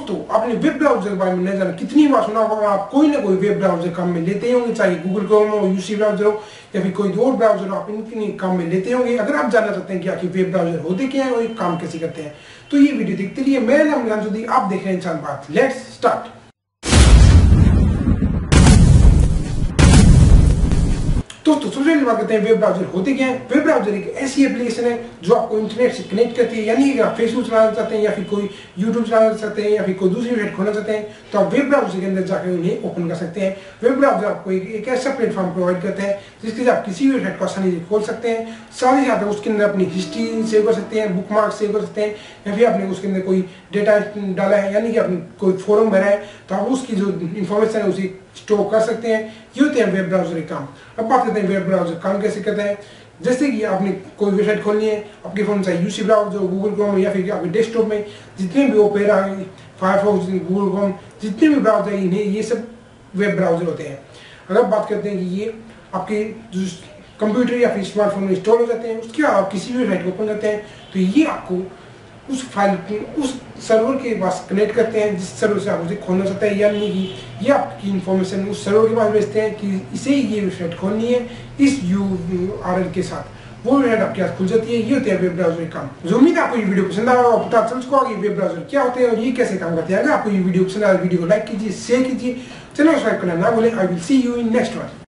दोस्तों, आपने web browser के बारे में नहीं जाना, कितनी बार सुना होगा, आप कोई ना कोई वेब ब्राउजर काम में लेते होंगे, चाहे गूगल क्रोम हो, यूसी ब्राउजर हो या फिर कोई और ब्राउजर हो, आप इनके काम में लेते होंगे। अगर आप जानना चाहते हैं कि आखिर वेब ब्राउजर होते क्या है और ये काम कैसे करते हैं, तो ये वीडियो देखते रहिए। मेरा नाम निलांजुद्दीन, आप देख रहे हैं इंसान बात। Let's start. दोस्तों, सबसे पहले बात करते हैं वेब ब्राउजर होते क्या है। वेब ब्राउजर एक ऐसी एप्लीकेशन है जो आपको इंटरनेट से कनेक्ट करती है, यानी कि आप फेसबुक चलाना चाहते हैं या फिर कोई यूट्यूब चलाना चाहते हैं या फिर कोई दूसरी वेबसाइट खोलना चाहते हैं, तो आप वेब ब्राउजर के अंदर जाकर उन्हें ओपन कर सकते हैं। वेब ब्राउजर आपको एक ऐसा प्लेटफॉर्म प्रोवाइड करता है जिसके से आप किसी भी वेबसाइट को आसानी से खोल सकते हैं। साथ ही साथ उसके अंदर अपनी हिस्ट्री सेव कर सकते हैं, बुक मार्क सेव कर सकते हैं, या फिर आपने उसके अंदर कोई डेटा डाला है, यानी कि आपने कोई फॉर्म भरा है, तो आप उसकी जो इन्फॉर्मेशन है उसे स्टोर कर सकते हैं। ये होते हैं वेब ब्राउजर के काम। अब बात करते हैं वेब ब्राउजर काम कैसे करता है। जैसे कि आपने कोई वेबसाइट खोलनी है, आपके फोन से यूसी ब्राउजर, गूगल क्रोम या फिर आपके डेस्कटॉप में जितने भी ओपेरा, फायरफॉक्स, गूगल क्रोम, जितने भी ब्राउजर इन्हें ये सब वेब ब्राउजर होते हैं। अगर बात करते हैं कि ये आपके जो कंप्यूटर या फिर स्मार्टफोन में इंस्टॉल हो जाते हैं, उसके बाद आप किसी भी वेबसाइट को ओपन करते हैं तो ये आपको उस फाइल उस सर्वर के पास कनेक्ट करते हैं जिस सर्वर से आप उसे खोलना चाहते हैं, यानी कि ये आपकी इन्फॉर्मेशन उस सर्वर के पास भेजते हैं कि इसे ये वेबसाइट खोलनी है इस URL के साथ। वो वेबसाइट आपके पास खुल जाती है। ये होते हैं वेब ब्राउजर काम। जो उम्मीद है आपको ये वीडियो पसंद आया और पता चल चुका होगा कि वेब ब्राउजर क्या होते हैं और ये कैसे काम करते हैं। अगर आपको ये वीडियो पसंद आया, वीडियो को लाइक कीजिए, शेयर कीजिए, चैनल सब्सक्राइब करना ना भूलें। I will see you in next one.